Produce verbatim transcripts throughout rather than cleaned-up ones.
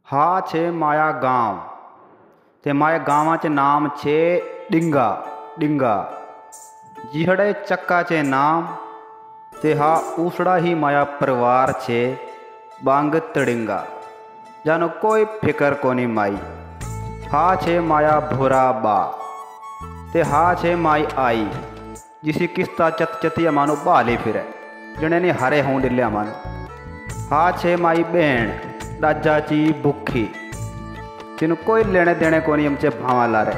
हा छे माया गांव ते माया गावाचे नाम छे डिंगा डिंगा जिहड़े चक्काचे नाम ते हा उसड़ा ही माया परिवार छे बांग तड़िंगा जानो कोई फिकर कोनी माई। हा छे माया भोरा बा ते हा छे माई आई जिसी किस्ता चत चतिया मानो बाले फिरे जने ने हरे हों डिल्या मानो। हा छे माई बहन राजाची भुखी जिन कोई लेने देने कोनी हमचे भावा लारे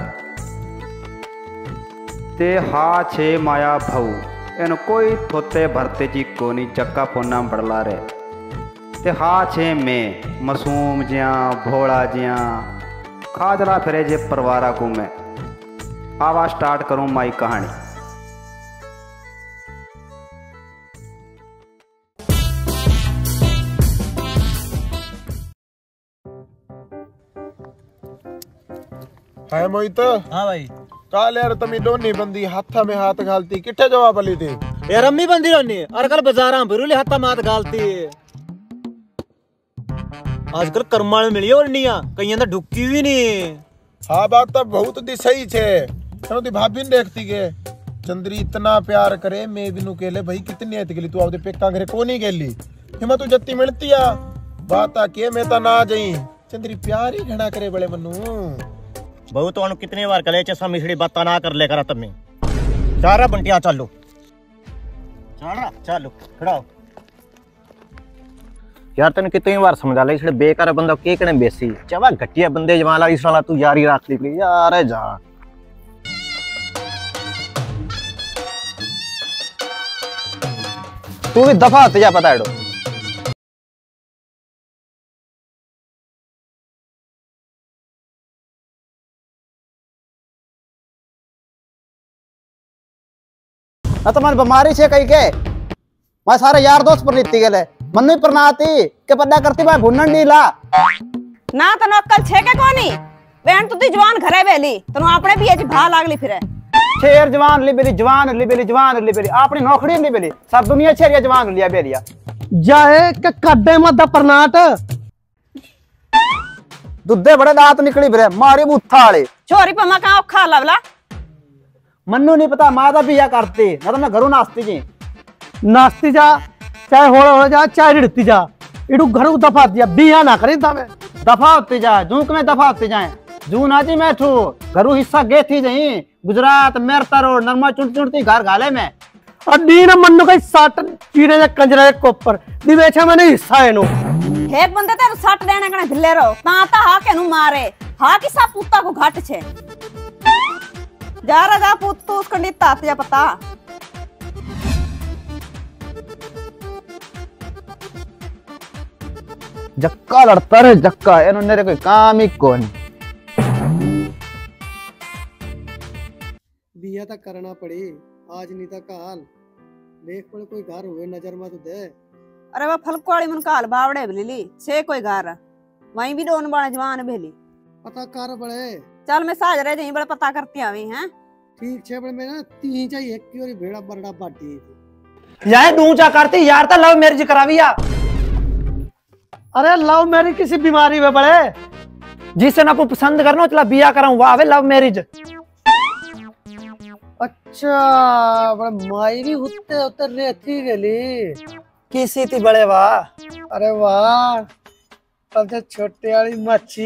ते हा छे माया भाऊ एन कोई थोते भरते जी कोनी चक्का पोना बड़ला रे ते हा छे मैं मासूम जिया भोला जिया खादरा फिरे जे परवारा को मैं आवा स्टार्ट करूं माई कहानी। हाय मोहित। हाँ भाई। काल यार तमी दोनी बंदी हाथा में हाथ घालती किट्ठे जवाब अली थी यार अम्मी बंदी रोनी और कल बाजारा बिरुले हाथा में हाथ घालती आजकल करमाल मिली और निया कहीं अंदर ढुकती भी नहीं। हाँ बात तो बहुत दी सही छे चलो ती भाभी ने देखती के चंद्री इतना प्यार करे मैं बिनु केले भाई कितनी है तिगली तू आपदे पेका घरे कोनी गेली हिम्मत तू जत्ती मिलती आ बात आ के मैं ता ना जाई चंद्री प्यार ही घना करे बड़े मनु बहुत तो कितनी बार कले चसा मिसड़ी बात ना कर ले करा तब चारा बंटिया चलो चल चलो खड़ा हो यार तने कितनी बार समझा ले इसलिए बेकार बंदा के कने बेसी चवा घटिया बंदे जमाला इस वाला तू यारी राख ली यार जा तू भी दफा होते जा पता है ना तो मन बीमारी छे कई के मैं सारे यार दोस्त पर लीती गेले मन नहीं प्रनाती के पड्डा करती भाई भुन्नन नीला ना तनो अक्कल छे के कोनी बहन तू ती जवान घरे बेली तनो आपने भी एज भा लागली फिरे छेर जवान ली बेली जवान ली बेली जवान ली बेली अपनी नौकरी ली बेली सब दुनिया छेरिया जवान लिया बेलिया जाए के कड्डे मत प्रनाट दुद्धे बड़े दांत निकली फिरे मारी बूथा वाले छोरी पमा का औखा लवला मन्नू नहीं पता मादा बिया करती ना तो मैं घरों नाचती जी नाचती जा चाहे होड़ा हो जा चाहे रिड़ती जा इडू घरों दफा दिया बिया ना करी तबे दफा होती जाए जूक में दफा होती जाए जू ना जी मैं ठू घरू हिस्सा गे थी जही गुजरात मेरता रोड नरमा चुट चुटती घर गाले में और दी ना मन्नू का साट चीरे जा कंजरा के ऊपर दी बेचा मैंने हिस्सा है नो एक बंदे ते सट देने कने ढिल्ले रहो ता हा के नु मारे हा कि सा पुत्ता को घाट छे जा रा जा पुत तू उसको नीता तुझे पता जक्का लड़ता रे जक्का इन्होंने रे कोई काम ही कौन बिया तक करना पड़ी आज नहीं था काल देख पड़े कोई घर हुए नजर में तो दे अरे वो फलकवाड़ी मन काल बावड़े भेली छे कोई घर वहीं भी दोन बाण जवान भेली पता कर बड़े चल मैं साज रहे जहीं बड़े पता करती आवी हैं ठीक छे बड़े में ना तीन चाहिए एक की और भेड़ा बरड़ा बाटी यार दूंचा करती यार ता लव मैरिज कराविया अरे लव मैरिज किसी बीमारी में बड़े जिसे ना को पसंद करना चला बिया कराऊं वाह वे लव मैरिज अच्छा बड़े माई भी होते होते रहती गली किसी थी बड़े वाह अरे वाह सबसे छोटे वाली मच्छी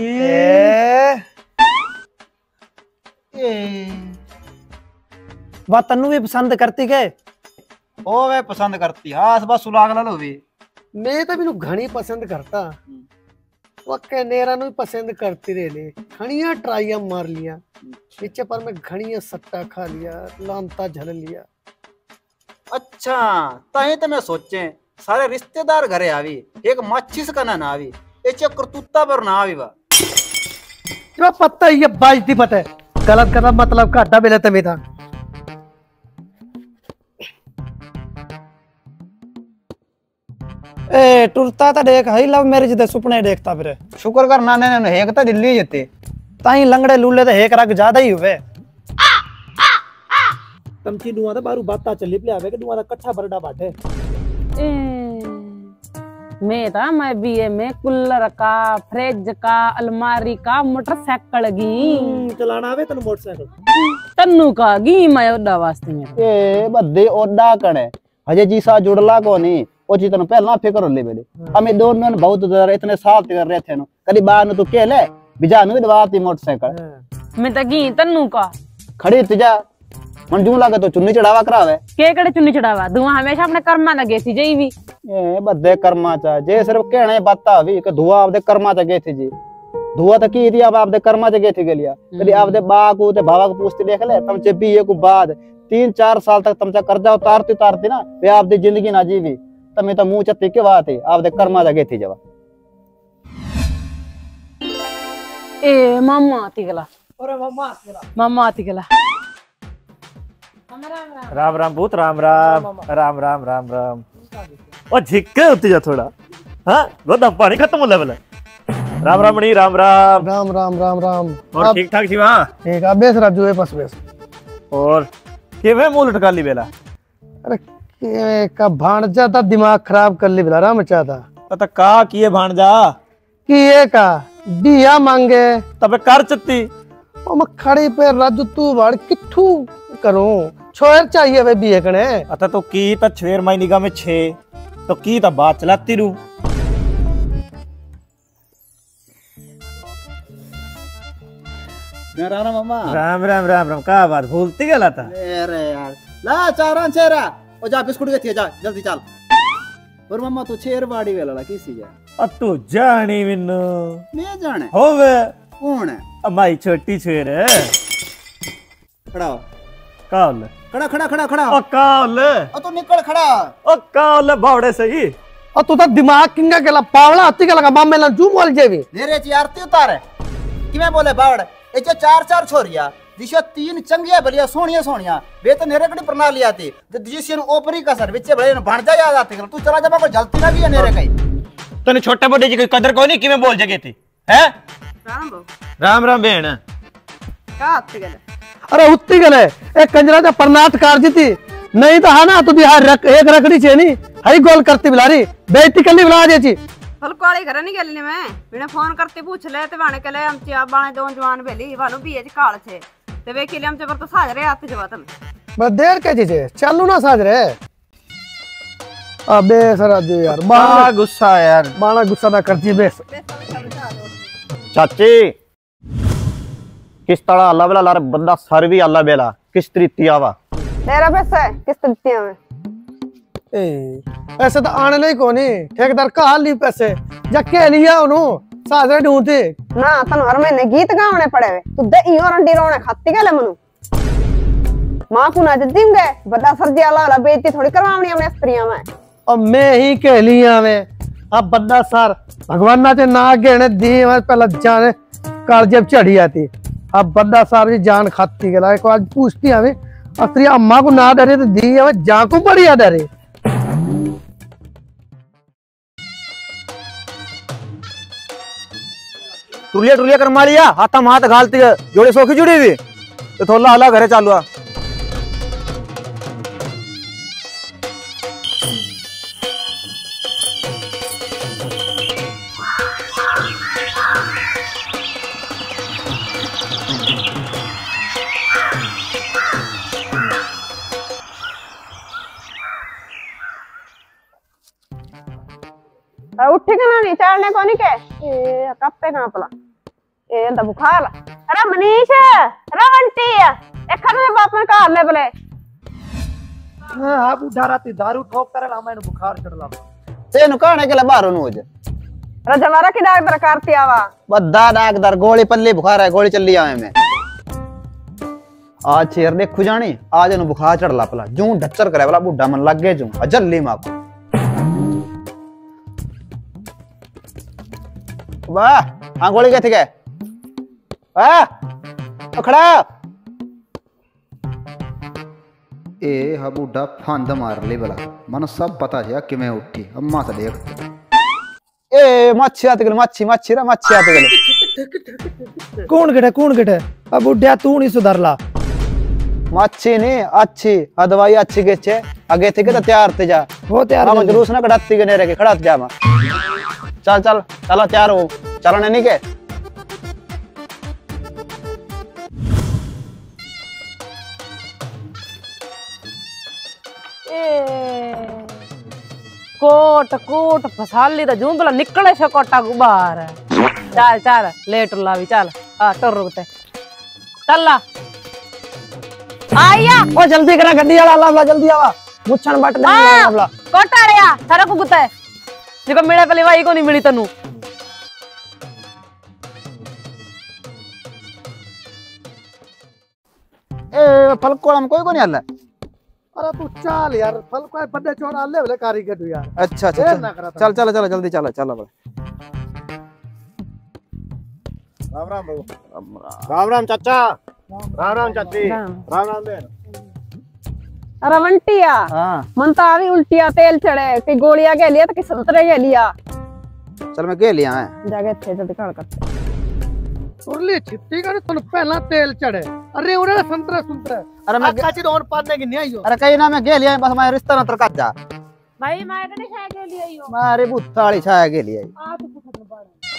वह तन्नू भी पसंद करती के ओ वे पसंद करती हां बस सुलाग ला लो भी मैं तो बिनु घणी पसंद करता वो कनेरा नु पसंद करती रहले घणिया ट्राइया मार लिया नीचे पर मैं घणिया सट्टा खा लिया लांता झल लिया। अच्छा तही तो मैं सोचे सारे रिश्तेदार घरे आवी एक मच्छी का ना आवी ए करतूता पर ना आवी बा जो पत्ता ये बाजती पते गलत करना मतलब का अड्डा मिले तमे था ए टुरता ता देख हई लव मैरिज दे सुपने देखता फिर शुक्र कर नाने ने हेक ता दिल्ली जते ताई लंगड़े लूले ते हेक रख ज्यादा ही हुए तमची दुआ दा बारू बाता चली पे आवे के दुआ दा कट्ठा बरडा बाटे मैं था मैं बीए में कूलर का, फ्रिज का, अलमारी का, मोटरसाइकिल गी चलाना आवे तनु मोटरसाइकिल तन्नू का गी मैं ओडा वास्ते में ए बद्दे ओडा कणे हजे जी सा जुड़ला को नहीं ओ जी तनु पहला फिकर ले बेले हमें दोनों ने बहुत देर इतने साल कर रहे थे नो कदी बार नु तो केले बिजानु दवाती मोटरसाइकिल मैं तो गी तन्नू का खड़ी तुझा मन जू लागे तो चुन्नी चढ़ावा करावे के कड़े चुन्नी चढ़ावा धुआं हमेशा अपने कर्मा लगे थी जई भी ए बद्दे कर्मा चा जे सिर्फ कहने बाता भी कि धुआं आपदे कर्मा चा गए थे जी धुआं तो की थी अब आपदे कर्मा चा गए थे गेलिया कदी आपदे बा को ते भावा को पूछते देख ले तुम चे बीए को बाद तीन चार साल तक तुम चा कर्जा उतारती उतारती ना वे आपदी जिंदगी ना जीवी तमे तो मुंह चत्ती के बात है आपदे कर्मा चा गए थी जवा ए मामा आती गला अरे मम्मा मेरा मामा आती गला राम राम भूत राम राम राम राम राम राम ओ झिक्के होती जा थोड़ा हाँ गोदा पानी खत्म हो लेवल राम राम मणि राम राम राम राम राम राम और ठीक ठाक जी वहाँ ठीक है बेस राजू है बस बेस और के वे मुंह लटका ली बेला अरे के का भांजा था दिमाग खराब कर ली बेला राम चाहता पता का किए भांजा कि ये का बिया मांगे तबे कर चत्ती ओ मैं खड़ी पे राजू तू बाड़ किठू करूं छोर चाहिए वे बिये कने अता तो की ता छेर माई निगाह में छे तो की ता बात चलाती रू राम राम मामा राम राम राम राम का बात भूलती गला था अरे यार ला चारान छेरा ओ जा बिस्कुट के थे जा जल्दी चल और मम्मा तू छेर बाड़ी वेला किसी जा अ तू जानी मिन्नू मैं जाने होवे कौन है अमाई छोटी छेर है खड़ा हो काल खड़ा खड़ा खड़ा खड़ा ओ काल ओ तू निकल खड़ा ओ काल बावड़े सही और तू तो दिमाग किंगा केला पावला हत्ती के लगा मामे ला जू मोल जेवी मेरे ची आरती उतारे कि मैं बोले बावड़ ए जो चार चार छोरिया जिसे तीन चंगिया बलिया सोनिया सोनिया वे तो नेरे कड़ी प्रणाली आती तो जिसे ओपरी का सर बिच्चे बड़े भांजा याद आती तू चला जा को जलती ना भी है नेरे कहीं तने छोटे बड़े जी कोई कदर कोई नहीं कि मैं बोल जगे थी हैं राम बो राम राम बहन का आते गले अरे उत्ती गले एक कंजरा जा परनाट कार जीती नहीं तो है ना तू बिहार रख, एक रखड़ी छे नी हई गोल करती बिलारी बेइज्जती करनी बिला दे छी हलकाली घर नहीं गेलनी मैं बिना फोन करते पूछ ले ते बाणे केले हम चिया बाणे दोन जवान बेली वालो बीए च काल छे ते वे केले हम जबर तो साजरे आते जवा तुम बस देर के जी छे चालू ना साज रे अबे सरा दे यार बाणा गुस्सा यार बाणा गुस्सा ना करती बेस चाची किस तरह अल्लाह बेला लारे बंदा सर भी अल्लाह बेला किस तरीती आवा तेरा पैसा है किस तरीके में ए ऐसे तो आने नहीं कोनी ठेकेदार का हाल ली पैसे जक्के लिया उनु साजरे ढूंढते ना तन हर महीने गीत गावने पड़े वे तू दे इयो रंडी रोने खाती गले मनु मां को ना जद्दीम गए बड़ा सरजी अल्लाह वाला बेइज्जती थोड़ी करवावनी हमने स्त्रियां में और मैं ही कह लिया मैं अब बंदा सर भगवान ना ते ना गेने दी मैं पहले जाने कार जब चढ़ी आती अब बंदा सर जी जान खाती गला एक आज पूछती हमें अस्त्री अम्मा को ना डरे तो दी हमें जा को बढ़िया डरे टुलिया टुलिया कर मारिया हाथा हाथ घालती है जोड़े सोखी जुड़ी हुई तो थोड़ा हला घरे चालू आ उठी के ना नहीं चढ़ने को नहीं के ए कप्पे कहां पला ए अंदा बुखार अरे मनीष अरे आंटी एक खने बाप ने कहा ले बोले हां आप उठा राती दारू ठोक करे ला मैंने बुखार चढ़ला तेनु कहने के लिए बाहर नु जे अरे जमारा की डॉक्टर करती आवा बद्दा डॉक्टर गोली पल्ली बुखार है गोली चली आवे मैं आज शेर देखू जानी आज नु बुखार चढ़ला पला जू ढच्चर करे वाला बुड्ढा मन लग गए जू जल्ली मां वाह हाँ गोली क्या थी क्या वाह खड़ा ए हा बुड्ढा फंद मार ले बला मन सब पता है कि मैं उठी अम्मा से देख ए मच्छी आते गले मच्छी मच्छी रा मच्छी आते गले कौन गटे कौन गटे अब बुड्ढा तू नहीं सुधरला मच्छी नहीं अच्छी आ दवाई अच्छी के छे आगे थे के तो तैयार थे जा वो तैयार हम जुलूस ना कड़ाती के नेरे के खड़ा जा मा चल चल चलो तैयार हो चलने नहीं के। कोट कोट फसाली तो जूं तो निकले से कोटा गुबार। चल चल लेट ला भी चल आ टुर रुकते चल ला आया ओ जल्दी करा गड्डी वाला ला जल्दी आवा मुछन बट नहीं आवा कोटा रे आ सारा को गुता है देखो मेरे पहले भाई को नहीं मिली तनु। ए फल को हम कोई को नहीं हल्ला। अरे तू चल यार फल को बड़े चोर आले वाले कारीगर तू यार। अच्छा अच्छा चल चल चल जल्दी चल चल राम राम बाबू राम राम चाचा राम राम चाची राम राम बहन। अरे वंटिया हां मन तो आ भी उल्टिया तेल चढ़े कई गोलियां के लिया तो कई संतरे के लिया। चल मैं के लिया है जाके थे जल्दी कर कर उरली छिट्टी कर तन पहला तेल चढ़े। अरे उरे संतरा संतरा अरे मैं काची और पाने की नहीं आईयो। अरे कहीं ना मैं के लिया बस हमारे रिश्ता ना तरका जा भाई मैं कने छाया के लिए आईयो मारे बुत्ताली छाया के लिए आ तू पूछ बाड़ा।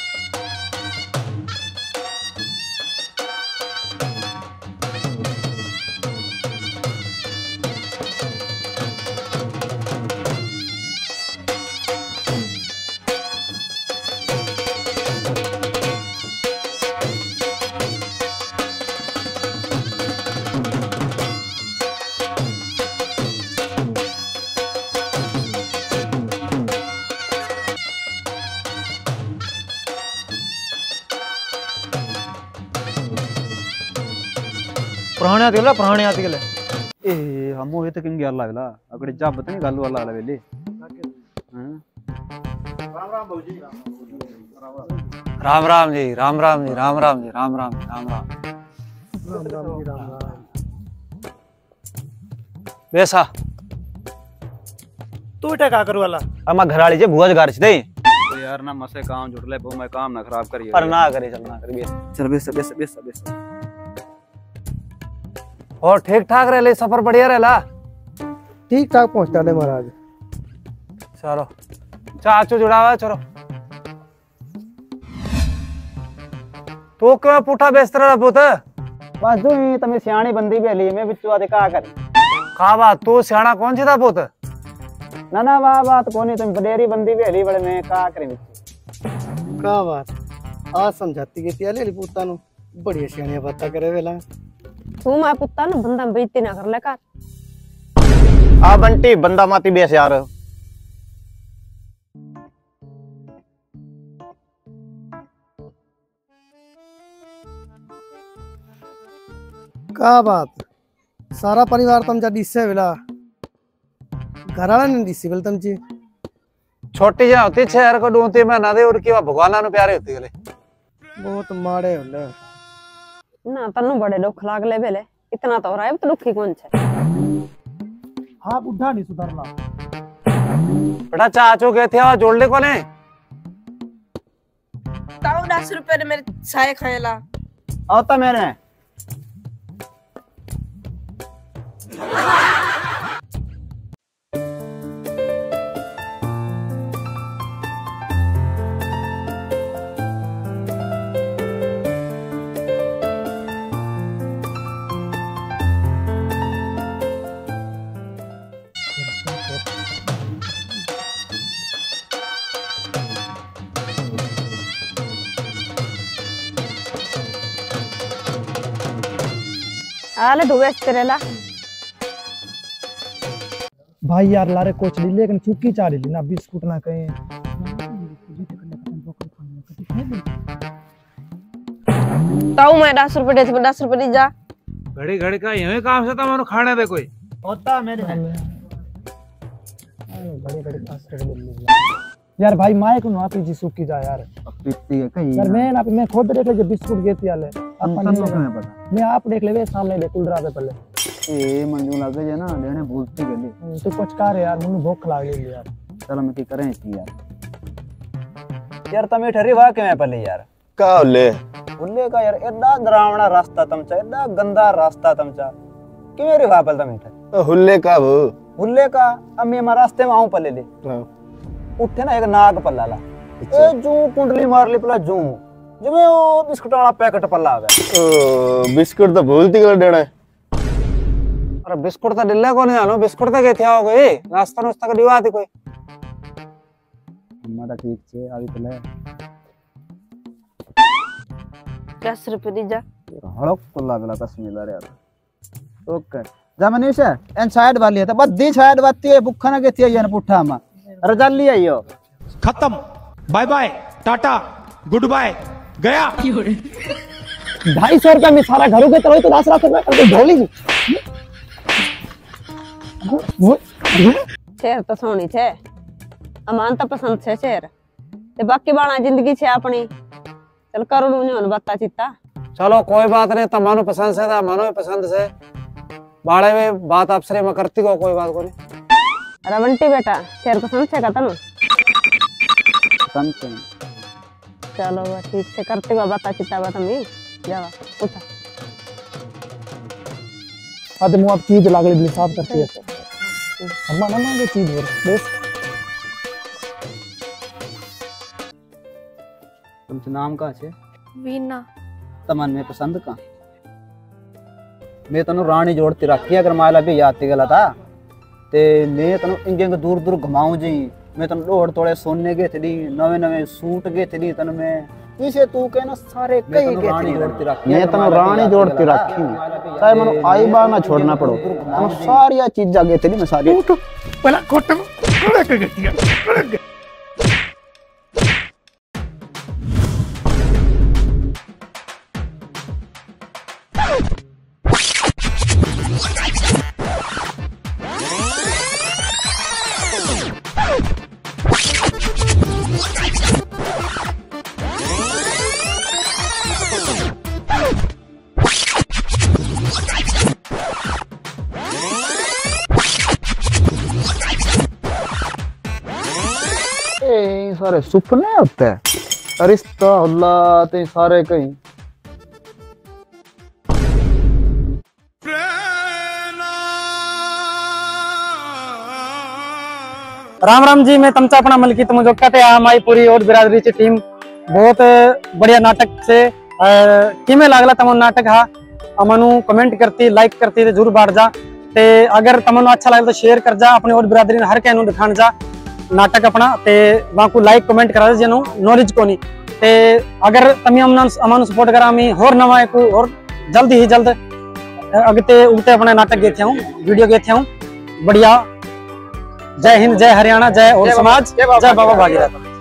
प्राणी आती गेला प्राणी आती गेले ए हमो हे तक गेला लागला अकडे जाब तनी गालू वाला आला वेले राम राम बाबूजी राम राम जी राम राम जी राम राम जी राम राम जी राम राम राम राम जी राम राम। बेसा तू इटा का करू वाला अमा घराली जे भुआ घर छे तो यार ना मसे काम जुटले बहु मैं काम ना खराब करिए पर ना करे चल ना करे चल बेस बेस बेस बेस और ठीक ठाक रहे सफर बढ़िया रहला ठीक ठाक पहुंचा ले महाराज। चलो चाचू जुड़ावा चलो तू क्यों पुठा बेचते रहा पुत बस जो ही तमे सियाणी बंदी बेली मैं बिच्चू आदे का करे का बात तू सियाणा कौन सी था पुत ना ना वाह बात कोनी तुम बडेरी बंदी बेली बड़े में का करे बिच्चू का बात आ समझाती के तिया ले पुत्ता नु बढ़िया सियाणिया बातें करे वेला। तू मैं पुत्ता ना बंदा बेइज्जती ना कर ले कर आ बंटी बंदा माती बेस यार का बात सारा परिवार तमचा डिस्से वेला घराला ने डिस्से वेल तमची छोटी जा होती छह को ढूंढती मैं ना दे और की भगवान नु प्यारे होती गले बहुत माड़े होले ना तन्नू बड़े दुख लाग ले बेले इतना तो रहा है तो दुखी कौन छे। हां बुढ़ा नहीं सुधरला बेटा चाचू गए थे जोड़ ले कोने ताऊ दस रुपए ने मेरे छाए खाएला आवता मेरे आले धुवेस तेरेला भाई यार लारे कोच ली लेकिन चुकी चाली ली ना बिस्कुट ना कहीं ताऊ मैं दस रुपए दे दस रुपए दी जा घड़ी घड़ी का यही काम से तो खाने दे कोई होता मेरे बड़े बड़े पास कर ले यार भाई माइक को ना पीजी सुकी जा यार पीती है कहीं यार मैं ना मैं खुद देख ले जो बिस्कुट गेती आले अपन लोग में पता मैं आप देख ले सामने ले कुलरा पे पहले ए मंजू लागे जे ना लेने भूलती गेली तू कुछ कर यार मुन्नु भूख लाग ली यार चल मैं की करें इसी यार यार तमे ठरी वा के मैं पहले यार का ले उल्ले का यार एडा डरावना रास्ता तमचा एडा गंदा रास्ता तमचा किवे रे वापल तमे ठे हुल्ले का वो उल्ले का अब मैं रास्ते में आऊं पले ले उठे ना एक नाग पल्लाला ए जू कुंडली मार ली पला जू जिਵੇਂ ਉਹ ਬਿਸਕੁਟ ਵਾਲਾ ਪੈਕਟ ਪੱਲਾ ਆ ਗਿਆ बिस्कुट तो भूलती कर देना है। अरे बिस्कुट तो डिल्ला को नहीं जानो, बिस्कुट तो कहते हो गए नाश्ता नुस्ता का दिवा थी कोई। हमारा ठीक छे अभी तो ले दस रुपए दीजा हड़क पल्ला गला कश्मीर यार ओके जा मनीष एन साइड वाली है तो बद्दी साइड बाती है भूखा ना कहती है ये पुट्ठा में रजाली आइयो खत्म bye bye tata good bye गया। ढाई सौ रुपया में सारा घरों के तरह तो दस लाख रुपया ढोली शेर तो सोनी छे अमान तो पसंद छे शेर ते बाकी बाणा जिंदगी छे अपनी चल करो नुन बत्ता चित्ता। चलो कोई बात नहीं, तमानो पसंद से था मानो पसंद से बाड़े में बात आपसे मैं करती को कोई बात को नहीं। अरे बंटी बेटा शेर पसंद छे का तनु पसंद छे चलो बा ठीक से करते बा बत्ता चित्ता बा तमी जावा उठा आदमी मुंह अब चीज लागले बिल साफ करती है अम्मा ना मांगे चीज और बस तुमसे नाम का छे वीना तमन में पसंद का मैं तनु रानी जोड़ती रखी अगर माला भी याद गला था ते मैं तनु इंगे दूर दूर घुमाऊं जी मैं तनु लोड़ तोड़े सोने के थी नवे नवे सूट के थी तनु मैं इसे तू कहना सारे कई के रानी जोड़ती रखी मैं तनु रानी जोड़ती रखी चाहे मनो आई बार ना छोड़ना पड़ो तनु सारी चीज जागे थी मैं सारी पहला कोटम कड़क गटिया कड़क सारे सुपने होते हैं रिश्ता अल्लाह ते सारे कहीं राम राम जी मैं तमचा अपना मलकी तुम जो कटे हमारी पूरी और बिरादरी की टीम बहुत बढ़िया नाटक से किमें लागला तमो नाटक हा अमनु कमेंट करती लाइक करती जरूर बांट जा ते अगर तमनु अच्छा लगे तो शेयर कर जा अपनी और बिरादरी ने हर कहनु दिखान जा नाटक अपना ते वहां को लाइक कमेंट करा जेनु नॉलेज को नहीं ते अगर तमी अमन अमन सपोर्ट करा मी और नवा को और जल्द ही जल्द अगते उगते अपने नाटक गेथे हूं वीडियो गेथे हूं बढ़िया। जय हिंद जय हरियाणा जय और समाज जय बाबा भागीरथ।